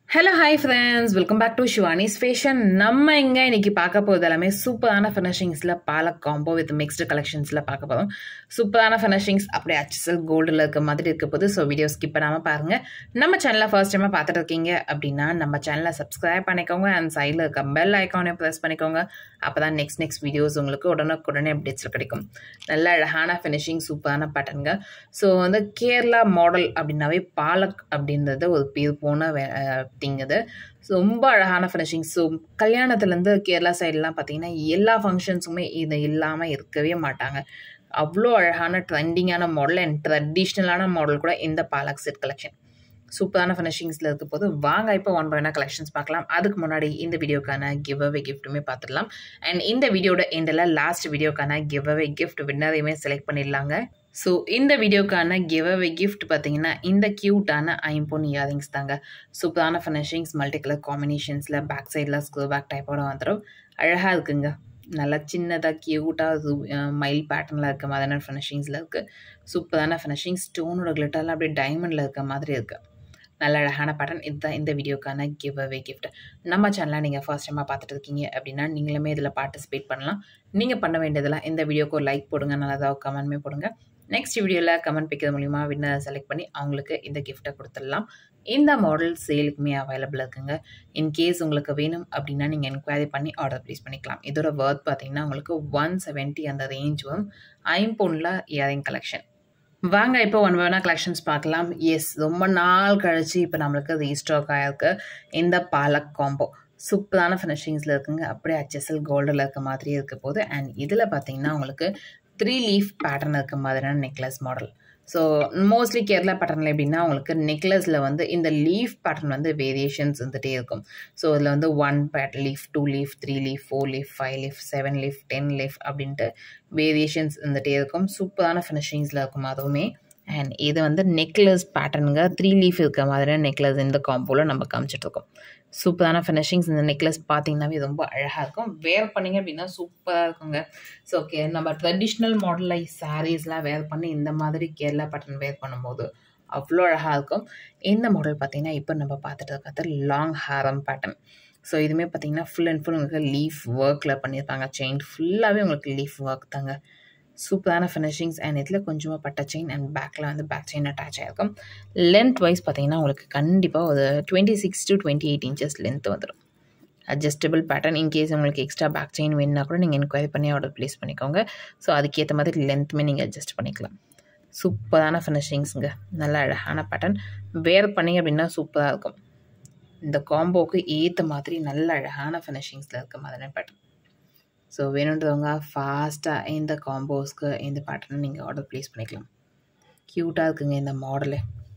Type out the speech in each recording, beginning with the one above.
Hello, hi friends. Welcome back to Shivani's Fashion. நம்ம இங்க இன்னைக்கு பார்க்க போறது எல்லாமே சூப்பரான ஃபினிஷிங்ஸ்ல பாலக் காம்போ வித் மிக்ஸ்டு கலெக்ஷன்ஸ்ல பார்க்க போறோம். சூப்பரான ஃபினிஷிங்ஸ் அப்படியே HSL கோல்டுல இருக்க மாதிரி இருக்க போது. ஸோ வீடியோ ஸ்கிப் பண்ணாம பாருங்க. நம்ம சேனலை ஃபர்ஸ்ட் டைமா பார்த்துட்டு இருக்கீங்க அப்படின்னா நம்ம சேனலை சப்ஸ்கிரைப் பண்ணிக்கோங்க அண்ட் சைடில் இருக்க பெல் ஐக்கானை ப்ரெஸ் பண்ணிக்கோங்க. அப்பதான் நெக்ஸ்ட் வீடியோஸ் உங்களுக்கு உடனுக்குடனே அப்டேட்ஸ்ல கிடைக்கும். நல்ல அழகான ஃபினிஷிங் சூப்பரான பேட்டர்னுங்க. ஸோ வந்து கேரளா மாடல் அப்படின்னாவே பாலக் அப்படின்றது ஒரு பேர் போன திங்குது. ரொம்ப அழகான ஃபினிஷிங். ஸோ கல்யாணத்துலேருந்து கேரளா சைட்லாம் பார்த்தீங்கன்னா எல்லா ஃபங்க்ஷன்ஸுமே இது இல்லாமல் இருக்கவே மாட்டாங்க. அவ்வளோ அழகான ட்ரெண்டிங்கான மாடல் அண்ட் ட்ரெடிஷ்னலான மாடல் கூட இந்த பாலக் செட் கலெக்ஷன் சூப்பரான ஃபினிஷிங்ஸில் இருக்க போது வாங்க இப்போ ஒன் பை ஒன்னா கலெக்ஷன்ஸ் பார்க்கலாம். அதுக்கு முன்னாடி இந்த வீடியோக்கான கிவ் அவே கிஃப்ட்டுமே பார்த்துடலாம். அண்ட் இந்த வீடியோட எண்டில் லாஸ்ட் வீடியோக்கான கிவ் அவே கிஃப்ட் வின்னரையுமே செலக்ட் பண்ணிடலாங்க. ஸோ இந்த வீடியோக்கான கிவ் அவே கிஃப்ட் பார்த்தீங்கன்னா இந்த க்யூட்டான ஐம்பொன் இயரிங்ஸ் தாங்க. சூப்பரான ஃபினிஷிங்ஸ் மல்டி கலர் காம்பினேஷன்ஸில் பேக் சைடில் ஸ்க்ரூ பேக் டைப்போட வந்துடும். அழகாக இருக்குங்க. நல்லா சின்னதாக க்யூட்டாக மைல் பேட்டர்னில் இருக்க மாதிரியான ஃபினிஷிங்ஸில் இருக்குது. சூப்பரான ஃபினிஷிங் ஸ்டோனோட கிளிட்டர்லாம் அப்படியே டைமண்டில் இருக்க மாதிரி இருக்குது. நல்ல அழகான பேட்டர்ன். இதுதான் இந்த வீடியோக்கான கிவ் அவே கிஃப்ட். நம்ம சேனலை நீங்கள் ஃபர்ஸ்ட் டைமாக பார்த்துட்டு இருக்கீங்க அப்படின்னா நீங்களுமே இதில் பார்ட்டிசிபேட் பண்ணலாம். நீங்கள் பண்ண வேண்டியதெல்லாம் இந்த வீடியோக்கு ஒரு லைக் போடுங்க, நல்லதாக கமெண்ட்மே போடுங்க. நெக்ஸ்ட் வீடியோவில் கமெண்ட் பிக்கிறது மூலிமா வின்னர் செலக்ட் பண்ணி அவங்களுக்கு இந்த கிஃப்ட்டை கொடுத்துடலாம். இந்த மாடல் சேலுக்குமே அவைலபிள் இருக்குங்க. இன்கேஸ் உங்களுக்கு வேணும் அப்படின்னா நீங்கள் என்கொயரி பண்ணி ஆர்டர் ப்ளேஸ் பண்ணிக்கலாம். இதோட ஒர்த் பார்த்தீங்கன்னா உங்களுக்கு 170 அந்த ரேஞ்ச் வரும். ஐம்பொன்னில் இயரிங் கலெக்ஷன். வாங்க இப்போ ஒன் பை ஒன்னா கலெக்ஷன்ஸ் பார்க்கலாம். எஸ், ரொம்ப நாள் கழிச்சு இப்போ நம்மளுக்கு ரீஸ்டாக் ஆகிருக்கு இந்த பாலக் காம்போ. சூப்பரான ஃபினிஷிங்ஸில் இருக்குங்க. அப்படியே HSL கோல்டில் இருக்க மாதிரியே இருக்க போது. அண்ட் இதில் பார்த்தீங்கன்னா உங்களுக்கு 3 லீஃப் பேட்டர்ன் இருக்க மாதிரியான necklace model. So mostly Kerala பேட்டர்னில் எப்படின்னா உங்களுக்கு நெக்லஸில் வந்து இந்த லீஃப் பேட்டர்ன் வந்து வேரியேஷன்ஸ் வந்துகிட்டே இருக்கும். ஸோ இதில் வந்து 1 leaf, 2 leaf, 3 leaf, 4 leaf, 5 leaf, 7 leaf, 10 leaf அப்படின்ட்டு வேரியேஷன்ஸ் வந்துகிட்டே இருக்கும். சூப்பரான ஃபினிஷிங்ஸில் இருக்கும் அதுவுமே. அண்ட் இது வந்து நெக்லஸ் பேட்டர்னுங்க. 3 லீஃப் இருக்க மாதிரியான நெக்லஸ் இந்த காம்போவில் நம்ம காமிச்சிட்ருக்கோம். சூப்பரான ஃபினிஷிங்ஸ். இந்த நெக்லஸ் பார்த்தீங்கன்னாவே ரொம்ப அழகாக இருக்கும். வேர் பண்ணிங்க அப்படின்னா சூப்பராக இருக்குங்க. ஸோ ஓகே, நம்ம ட்ரெடிஷ்னல் மாடலில் சாரீஸ்லாம் வேர் பண்ணி இந்த மாதிரி கேரளா பேட்டர்ன் வேர் பண்ணும்போது அவ்வளோ அழகாக இருக்கும். இந்த மாடல் பார்த்தீங்கன்னா இப்போ நம்ம பார்த்துட்டு இருக்கிறது லாங் ஹாரம் பேட்டர்ன். ஸோ இதுவுமே பார்த்தீங்கன்னா ஃபுல் அண்ட் ஃபுல் உங்களுக்கு லீஃப் ஒர்க்கில் பண்ணியிருப்பாங்க. செயின் ஃபுல்லாகவே உங்களுக்கு லீஃப் ஒர்க் தாங்க. சூப்பரான ஃபினிஷிங்ஸ். அண்ட் இதில் கொஞ்சமாக பட்ட செயின் அண்ட் பேக்கில் வந்து பேக் செயின் அட்டாச் ஆகிருக்கும். லென்த் வைஸ் பார்த்தீங்கன்னா உங்களுக்கு கண்டிப்பாக ஒரு 26 to 28 இன்ச்சஸ் லென்த் வந்துடும். Adjustable pattern. இன்கேஸ் உங்களுக்கு எக்ஸ்ட்ரா பேக் செயின் வேணுன்னா கூட நீங்கள் என்கொயரி பண்ணி ஆர்டர் ப்ளேஸ் பண்ணிக்கோங்க. ஸோ அதுக்கேற்ற மாதிரி லென்த்துமே நீங்கள் அட்ஜஸ்ட் பண்ணிக்கலாம். சூப்பரான ஃபினிஷிங்ஸுங்க. நல்ல அழகான பேட்டர்ன். வேர் பண்ணிங்க அப்படின்னா சூப்பராக இருக்கும். இந்த காம்போவுக்கு ஏற்ற மாதிரி நல்ல அழகான ஃபினிஷிங்ஸில் இருக்க மாதிரியான பேட்டர்ன். ஸோ வேணுன்றவங்க ஃபாஸ்ட்டாக இந்த காம்போஸ்க்கு இந்த பேட்டர்னை நீங்கள் ஆர்டர் ப்ளேஸ் பண்ணிக்கலாம். க்யூட்டாக இருக்குங்க இந்த மாடலு.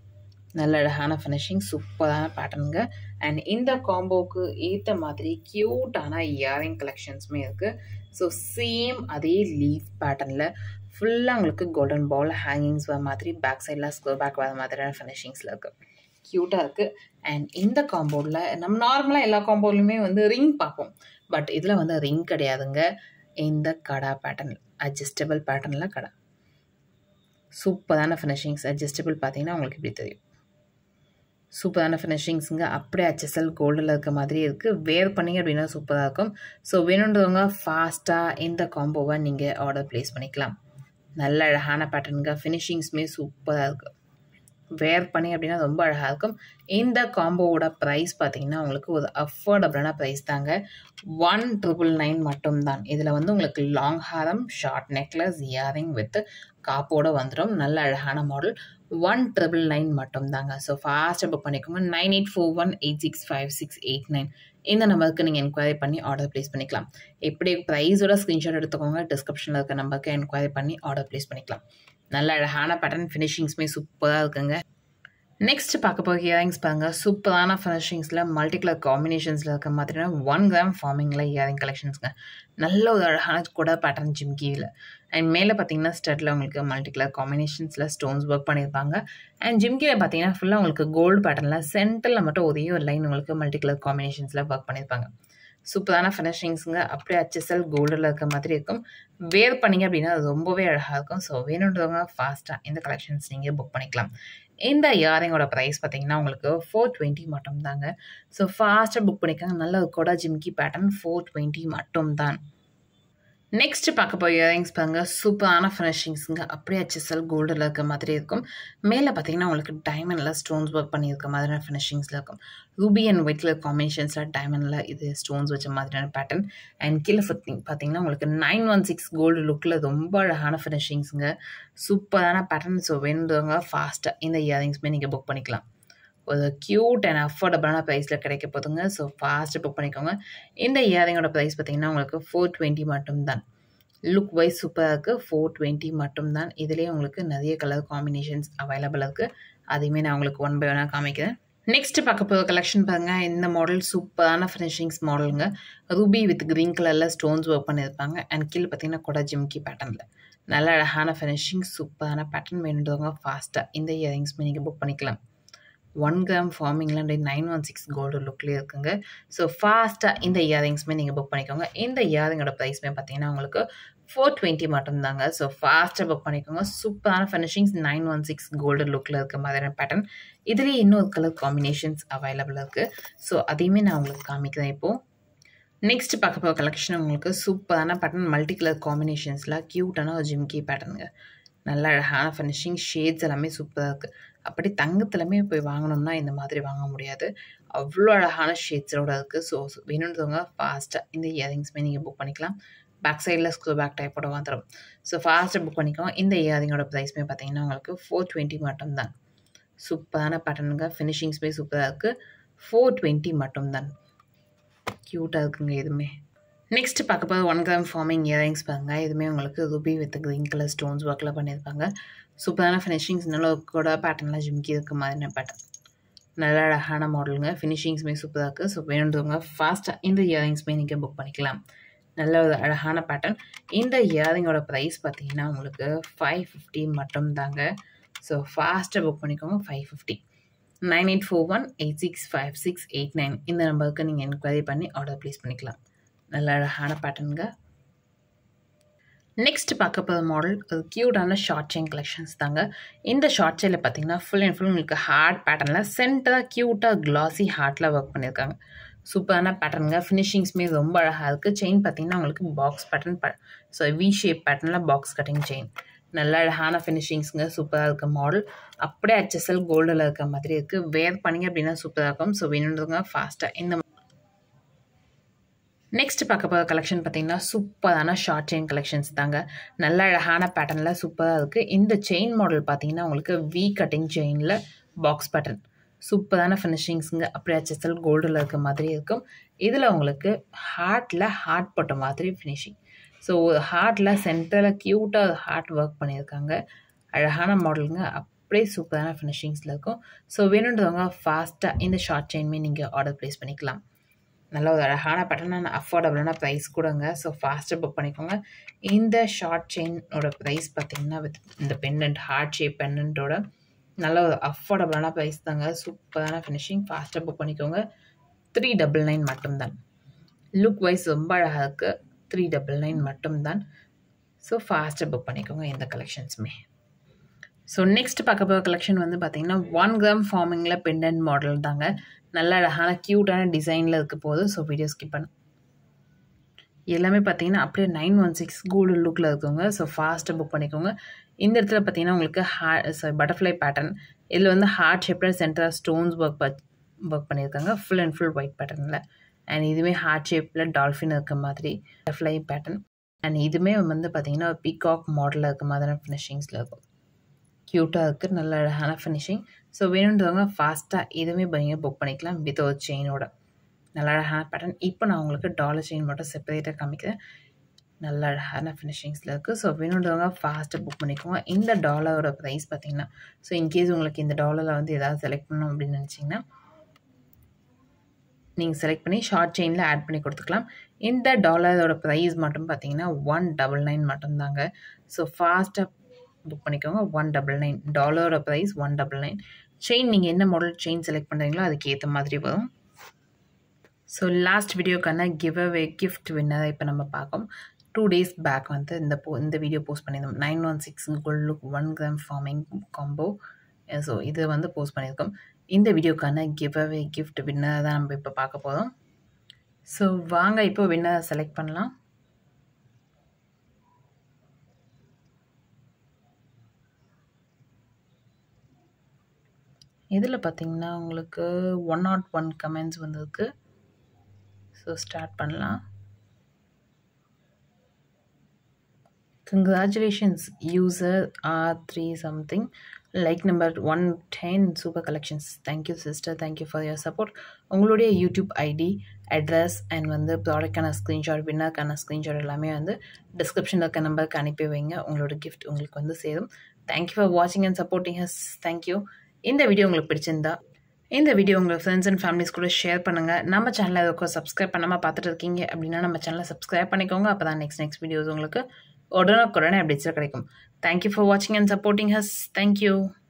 நல்ல அழகான ஃபினிஷிங், சூப்பரான பேட்டர்னுங்க. அண்ட் இந்த காம்போவுக்கு ஏற்ற மாதிரி க்யூட்டான இயரிங் கலெக்ஷன்ஸுமே இருக்குது. ஸோ சேம் அதே லீஃப் பேட்டர்னில் ஃபுல்லாக உங்களுக்கு கோல்டன் பால் ஹேங்கிங்ஸ் வர மாதிரி பேக் சைடில் ஸ்க்ரூ பேக் வர மாதிரியான ஃபினிஷிங்ஸில் இருக்குது. க்யூட்டாக இருக்குது. அண்ட் இந்த காம்போவில் நம்ம நார்மலாக எல்லா காம்போலையுமே வந்து ரிங் பார்ப்போம். பட் இதில் வந்து ரிங் கிடையாதுங்க. இந்த கடா பேட்டர்ன், அட்ஜஸ்டபிள் பேட்டர்னில் கடா. சூப்பரான ஃபினிஷிங்ஸ். அட்ஜஸ்டபிள் பார்த்தீங்கன்னா உங்களுக்கு இப்படி தெரியும். சூப்பரான ஃபினிஷிங்ஸுங்க. அப்படியே HSL கோல்டில் இருக்க மாதிரி இருக்குது. வேர் பண்ணிங்க அப்படின்னா சூப்பராக இருக்கும். ஸோ வேணுன்றவங்க ஃபாஸ்ட்டாக இந்த காம்போவை நீங்கள் ஆர்டர் ப்ளேஸ் பண்ணிக்கலாம். நல்ல அழகான பேட்டர்னுங்க. ஃபினிஷிங்ஸுமே சூப்பராக இருக்குது. வேர் பண்ணி அப்படின்னா ரொம்ப அழகாக இருக்கும். இந்த காம்போவோட ப்ரைஸ் பார்த்தீங்கன்னா உங்களுக்கு ஒரு அஃபோர்டபுளான ப்ரைஸ் தாங்க. 199 மட்டும்தான். இதில் வந்து உங்களுக்கு long haaram, short necklace, earring with காப்போட வந்துடும். நல்ல அழகான மாடல். 199 மட்டும்தாங்க. ஸோ ஃபாஸ்ட்டாக புக் பண்ணிக்கோங்க. 9841865689 இந்த நம்பருக்கு நீங்கள் என்கொயரி பண்ணி ஆர்டர் ப்ளேஸ் பண்ணிக்கலாம். எப்படி ப்ரைஸோட ஸ்க்ரீன்ஷாட் எடுத்துக்கோங்க. டிஸ்கிரிப்ஷனில் இருக்க நம்பருக்கு என்கொயரி பண்ணி ஆர்டர் ப்ளேஸ் பண்ணிக்கலாம். நல்ல அழகான பேட்டர்ன். ஃபினிஷிங்ஸுமே சூப்பராக இருக்குங்க. நெக்ஸ்ட் பார்க்க போகிற இயரிங்ஸ் பாருங்கள். சூப்பரான ஃபினிஷிங்ஸில் மல்டி கலர் காம்பினேஷன்ஸில் இருக்க மாதிரியான 1 கிராம் ஃபார்மிங்கில் இயரிங் கலெக்ஷன்ஸுங்க. நல்ல ஒரு அழகான கூட பேட்டர்ன் ஜிம்கியில். அண்ட் மேலே பார்த்தீங்கன்னா ஸ்டட்டில் உங்களுக்கு மல்டி கலர் காம்பினேஷன்ஸில் ஸ்டோன்ஸ் ஒர்க் பண்ணியிருப்பாங்க. அண்ட் ஜிம்கியில் பார்த்தீங்கன்னா ஃபுல்லாக உங்களுக்கு கோல்டு பேட்டர்னில் சென்டரில் மட்டும் ஒரே ஒரு லைன் உங்களுக்கு மல்டி கலர் காம்பினேஷன்ஸில் ஒர்க் பண்ணியிருப்பாங்க. சூப்பரான ஃபினிஷிங்ஸுங்க. அப்படியே HSL கோல்டில் இருக்க மாதிரி இருக்கும். வேர் பண்ணிங்க அப்படின்னா அது ரொம்பவே அழகாக இருக்கும். ஸோ வேணுன்றவங்க ஃபாஸ்ட்டாக இந்த கலெக்ஷன்ஸ் நீங்கள் புக் பண்ணிக்கலாம். இந்த இயரிங்கோட ப்ரைஸ் பார்த்தீங்கன்னா உங்களுக்கு 420 மட்டும் தாங்க. ஸோ ஃபாஸ்ட்டாக புக் பண்ணிக்கோங்க. நல்ல ஒரு கொடா ஜிமிக்கி பேட்டர்ன் 420 மட்டும் தான். நெக்ஸ்ட் பார்க்க போய் இயரிங்ஸ் பாருங்க. சூப்பரான ஃபினிஷிங்ஸுங்க. அப்படியே HSL கோல்டில் இருக்க மாதிரி இருக்கும். மேலே பார்த்தீங்கன்னா உங்களுக்கு டைமண்டில் ஸ்டோன்ஸ் ஒர்க் பண்ணியிருக்க மாதிரியான ஃபினிஷிங்ஸில் இருக்கும். ரூபி அண்ட் ஒயிட் கலர் காம்பினேஷன்ஸில் டைமண்டில் இது ஸ்டோன்ஸ் வச்ச மாதிரியான பேட்டர்ன். அண்ட் கீழே பார்த்தீங்கன்னா உங்களுக்கு 916 கோல்டு லுக்கில் ரொம்ப அழகான ஃபினிஷிங்ஸுங்க. சூப்பரான பேட்டர்ன். ஸோ வேணுறவங்க ஃபாஸ்ட்டாக இந்த இயரிங்ஸுமே நீங்கள் புக் பண்ணிக்கலாம். ஒரு க்யூட் அண்ட் அஃபோர்டபுளான ப்ரைஸில் கிடைக்க போதுங்க. ஸோ ஃபாஸ்ட்டு புக் பண்ணிக்கோங்க. இந்த இயரிங்கோட ப்ரைஸ் பார்த்தீங்கன்னா உங்களுக்கு 420 மட்டும்தான். லுக் வைஸ் சூப்பராக இருக்குது. 420 மட்டும்தான். இதுலேயே உங்களுக்கு நிறைய கலர் காம்பினேஷன்ஸ் அவைலபிள் இருக்குது. அதையுமே நான் உங்களுக்கு ஒன் பை ஒன்னாக காமிக்கிறேன். நெக்ஸ்ட் பார்க்க போகிற கலெக்ஷன் பாருங்கள். இந்த மாடல் சூப்பரான ஃபினிஷிங்ஸ் மாடலுங்க. ரூபி வித் க்ரீன் கலரில் ஸ்டோன்ஸ் ஒர்க் பண்ணியிருப்பாங்க. அண்ட் கீழே பார்த்தீங்கன்னா கொடா ஜிம்கி பேட்டர்னில் நல்ல அழகான ஃபினிஷிங் சூப்பரான பேட்டர்ன் வேணுன்றவங்க ஃபாஸ்ட்டாக இந்த இயரிங்ஸ்மே நீங்கள் புக் பண்ணிக்கலாம். 1 கிராம் ஃபார்மிங்கில் 916 கோல்டு லுக்லேயே இருக்குங்க. ஸோ ஃபாஸ்ட்டாக இந்த இயரிங்ஸுமே நீங்கள் புக் பண்ணிக்கோங்க. இந்த இயரிங்கோட ப்ரைஸ்மே பார்த்தீங்கன்னா உங்களுக்கு 420 மட்டும்தாங்க. ஸோ ஃபாஸ்ட்டாக புக் பண்ணிக்கோங்க. சூப்பரான ஃபினிஷிங்ஸ் 916 கோல்டு லுக்கில் இருக்க மாதிரியான பேட்டர்ன். இதுலேயே இன்னொரு கலர் காம்பினேஷன்ஸ் அவைலபிள் இருக்குது. ஸோ அதையுமே நான் உங்களுக்கு காமிக்கிறேன் இப்போது. நெக்ஸ்ட் பார்க்க போகிற கலெக்ஷன் உங்களுக்கு சூப்பரான பேட்டர்ன் மல்டி கலர் காம்பினேஷன்ஸில் க்யூட்டான ஒரு ஜிம்கி பேட்டர்னுங்க. நல்ல அழகான ஃபினிஷிங் ஷேட்ஸ் எல்லாமே சூப்பராக இருக்குது. அப்படி தங்கத்துலையுமே போய் வாங்கினோம்னா இந்த மாதிரி வாங்க முடியாது. அவ்வளோ அழகான ஷேட்ஸோட இருக்குது. ஸோ வேணுன்றவங்க ஃபாஸ்ட்டாக இந்த இயரிங்ஸுமே நீங்கள் புக் பண்ணிக்கலாம். பேக் சைடில் ஸ்க்ரூ பேக் டைப்போட வந்துடும். ஸோ ஃபாஸ்ட்டாக புக் பண்ணிக்கோங்க. இந்த இயரிங்கோட ப்ரைஸ்மே பார்த்தீங்கன்னா உங்களுக்கு 420 மட்டும்தான். சூப்பரான பேட்டர்னுங்க. ஃபினிஷிங்ஸுமே சூப்பராக இருக்குது. 420 மட்டும்தான். க்யூட்டாக இருக்குங்க இதுவுமே. நெக்ஸ்ட் பார்க்க போது 1 கிராம் ஃபார்மிங் இயரிங்ஸ் பாருங்க. இதுவுமே உங்களுக்கு ruby with green colour stones ஒர்க்கில் பண்ணியிருப்பாங்க. சூப்பரான ஃபினிஷிங்ஸ் நல்ல கூட பேட்டர்னில் ஜிம்கி இருக்க மாதிரியான பேட்டர்ன். நல்ல அழகான மாடலுங்க. ஃபினிஷிங்ஸுமே சூப்பராக இருக்குது. ஸோ வேணுன்றவங்க ஃபாஸ்ட்டாக இந்த இயரிங்ஸுமே நீங்கள் புக் பண்ணிக்கலாம். நல்ல ஒரு அழகான பேட்டர்ன். இந்த இயரிங்கோட ப்ரைஸ் பார்த்தீங்கன்னா உங்களுக்கு 550 மட்டும்தாங்க. ஸோ ஃபாஸ்ட்டாக புக் பண்ணிக்கோங்க. 550. 9841865689 இந்த நம்பருக்கு நீங்கள் என்கொயரி பண்ணி ஆர்டர் ப்ளேஸ் பண்ணிக்கலாம். நல்ல அழகான பேட்டர்னுங்க. நெக்ஸ்ட் பார்க்க போகிற மாடல் ஒரு க்யூட்டான ஷார்ட் செயின் கலெக்ஷன்ஸ் தாங்க. இந்த ஷார்ட் செயினில் பார்த்தீங்கன்னா ஃபுல் அண்ட் ஃபுல் உங்களுக்கு ஹார்ட் பேட்டர்னில் சென்டராக க்யூட்டாக கிளாஸி ஹார்ட்டில் ஒர்க் பண்ணியிருக்காங்க. சூப்பரான பேட்டர்னுங்க. ஃபினிஷிங்ஸுமே ரொம்ப அழகாக இருக்குது. செயின் பார்த்தீங்கன்னா உங்களுக்கு box pattern so V shape பேட்டர்னில் பாக்ஸ் கட்டிங் செயின். நல்ல அழகான ஃபினிஷிங்ஸுங்க. சூப்பராக இருக்க மாடல். அப்படியே HSL கோல்டில் இருக்க மாதிரி இருக்குது. வேர் பண்ணிங்க அப்படின்னா சூப்பராக இருக்கும். ஸோ வேணுன்றவங்க ஃபாஸ்ட்டாக இந்த நெக்ஸ்ட் பார்க்க போகிற கலெக்ஷன் பார்த்தீங்கன்னா சூப்பரான ஷார்ட் செயின் கலெக்ஷன்ஸ் தாங்க. நல்ல அழகான பேட்டர்னில் சூப்பராக இருக்குது. இந்த செயின் மாடல் பார்த்தீங்கன்னா உங்களுக்கு வி கட்டிங் செயினில் பாக்ஸ் பேட்டர்ன். சூப்பரான ஃபினிஷிங்ஸுங்க. அப்படியே HSL கோல்டில் இருக்க மாதிரி இருக்கும். இதில் உங்களுக்கு ஹார்ட்டில் ஹார்ட் போட்ட மாதிரி ஃபினிஷிங். ஸோ ஹார்ட்டில் சென்டரில் க்யூட்டாக ஹார்ட் ஒர்க் பண்ணியிருக்காங்க. அழகான மாடலுங்க. அப்படியே சூப்பரான ஃபினிஷிங்ஸில் இருக்கும். ஸோ வேணுன்றவங்க ஃபாஸ்ட்டாக இந்த ஷார்ட் செயின்மே நீங்கள் ஆர்டர் ப்ளேஸ் பண்ணிக்கலாம். நல்ல ஒரு அழகான பேட்டர்னான அஃபோர்டபுளான ப்ரைஸ் கூடங்க. ஸோ ஃபாஸ்ட்டாக புக் பண்ணிக்கோங்க. இந்த ஷார்ட் செயினோட ப்ரைஸ் பார்த்தீங்கன்னா வித் இந்த பெண்டன்ட் ஹார்ட் ஷேப் பெண்டன்ட்டோட நல்ல ஒரு அஃபோர்டபுளான ப்ரைஸ் தாங்க. சூப்பரான ஃபினிஷிங். ஃபாஸ்ட்டாக புக் பண்ணிக்கோங்க. 399 மட்டும்தான். லுக் வைஸ் ரொம்ப அழகாக இருக்குது. 399 மட்டும்தான். ஸோ ஃபாஸ்ட்டாக புக் பண்ணிக்கோங்க இந்த கலெக்ஷன்ஸுமே. ஸோ நெக்ஸ்ட் பார்க்க போகிற கலெக்ஷன் வந்து பார்த்தீங்கன்னா 1 கிராம் ஃபார்மிங்கில் பெண்டன்ட் மாடல் தாங்க. நல்ல அழகான க்யூட்டான டிசைனில் இருக்க போது. ஸோ வீடியோ ஸ்கிப் பண்ண எல்லாமே பார்த்தீங்கன்னா அப்படியே 916 கோல்டு லுக்கில் இருக்குங்க. ஸோ ஃபாஸ்ட்டாக புக் பண்ணிக்கோங்க. இந்த இடத்துல பார்த்தீங்கன்னா உங்களுக்கு பட்டர்ஃப்ளை பேட்டர்ன். இதில் வந்து ஹார்ட் ஷேப்பில் சென்டராக ஸ்டோன்ஸ் ஒர்க் பண்ணியிருக்காங்க. ஃபுல் அண்ட் ஃபுல் ஒயிட் பேட்டர்னில். அண்ட் இதுவுமே ஹார்ட் ஷேப்பில் டால்ஃபின் இருக்க மாதிரி பட்டர்ஃப்ளை பேட்டர்ன். அண்ட் இதுவுமே வந்து பார்த்தீங்கன்னா பீகாக் மாடலில் இருக்க மாதிரியான ஃபினிஷிங்ஸில் இருக்கும். க்யூட்டாக இருக்குது. நல்ல அழகான ஃபினிஷிங். ஸோ வேணுன்றவங்க ஃபாஸ்ட்டாக இதுவுமே புக் பண்ணிக்கலாம் வித் ஒரு செயினோட. நல்ல அழகான பேட்டர்ன். இப்போ நான் உங்களுக்கு டாலர் செயின் மட்டும் செப்பரேட்டாக காமிக்கிறேன். நல்ல அழகான ஃபினிஷிங்ஸில் இருக்குது. ஸோ வேணுன்றவங்க ஃபாஸ்ட்டாக புக் பண்ணிக்கோங்க. இந்த டாலரோட ப்ரைஸ் பார்த்தீங்கன்னா ஸோ இன்கேஸ் உங்களுக்கு இந்த டாலரில் வந்து எதாவது செலக்ட் பண்ணணும் அப்படின்னு நினச்சிங்கன்னா நீங்கள் செலக்ட் பண்ணி ஷார்ட் செயினில் ஆட் பண்ணி கொடுத்துக்கலாம். இந்த டாலரோட ப்ரைஸ் மட்டும் பார்த்தீங்கன்னா 199 மட்டும்தாங்க. ஸோ ஃபாஸ்ட்டாக புக் பண்ணிக்கோங்க. 199 டாலரோட ப்ரைஸ் 199. செயின் நீங்கள் என்ன மாடல் செயின் செலக்ட் பண்ணுறீங்களோ அதுக்கு ஏற்ற மாதிரி வரும். ஸோ லாஸ்ட் வீடியோக்கான கிஃப்ட் வின்னரை இப்போ நம்ம பார்க்கோம். 2 days பேக் வந்து இந்த வீடியோ போஸ்ட் பண்ணியிருந்தோம். 916 gold look 1 gram forming combo so இது வந்து போஸ்ட் பண்ணியிருக்கோம். இந்த வீடியோக்கான கிஃப்ட் வின்னர் தான் நம்ம இப்போ பார்க்க போகிறோம். ஸோ வாங்க இப்போ வின்னர் செலக்ட் பண்ணலாம். இதில் பார்த்தீங்கன்னா உங்களுக்கு 101 கமெண்ட்ஸ் வந்திருக்கு. ஸோ ஸ்டார்ட் பண்ணலாம். Congratulations, user R3 something, like number 110, super collections. Thank you sister, thank you for your support. உங்களுடைய யூடியூப் ஐடி, அட்ரஸ் அண்ட் வந்து ப்ராடக்டான ஸ்க்ரீன்ஷாட், வின்னருக்கான ஸ்க்ரீன்ஷாட் எல்லாமே வந்து டிஸ்கிரிப்ஷனில் இருக்க நம்பருக்கு அனுப்பி வைங்க. உங்களோட கிஃப்ட் உங்களுக்கு வந்து சேரும். தேங்க்யூ ஃபார் வாட்சிங் அண்ட் சப்போர்ட்டிங் ஹஸ். தேங்க்யூ. இந்த வீடியோ உங்களுக்கு பிடிச்சிருந்தா இந்த வீடியோ உங்கள் ஃப்ரெண்ட்ஸ் அண்ட் ஃபேமிலிஸ் கூட ஷேர் பண்ணுங்கள். நம்ம சேனலை எதுக்கும் சப்ஸ்கிரைப் பண்ணாமல் பார்த்துட்டு இருக்கீங்க அப்படின்னா நம்ம சேனலை சப்ஸ்கிரைப் பண்ணிக்கோங்க. அப்போ தான் நெக்ஸ்ட் வீடியோஸ் உங்களுக்கு உடனுக்குடனே அப்டேட்ஸில் கிடைக்கும். தேங்க்யூ ஃபார் வாட்சிங் அண்ட் சப்போர்ட்டிங் ஹஸ். தேங்க்யூ.